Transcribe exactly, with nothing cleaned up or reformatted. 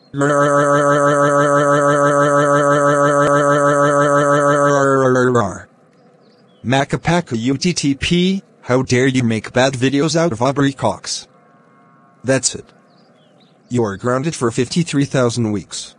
Makka Pakka U T T P, how dare you make bad videos out of Aubrey Cox? That's it. You are grounded for fifty-three thousand weeks.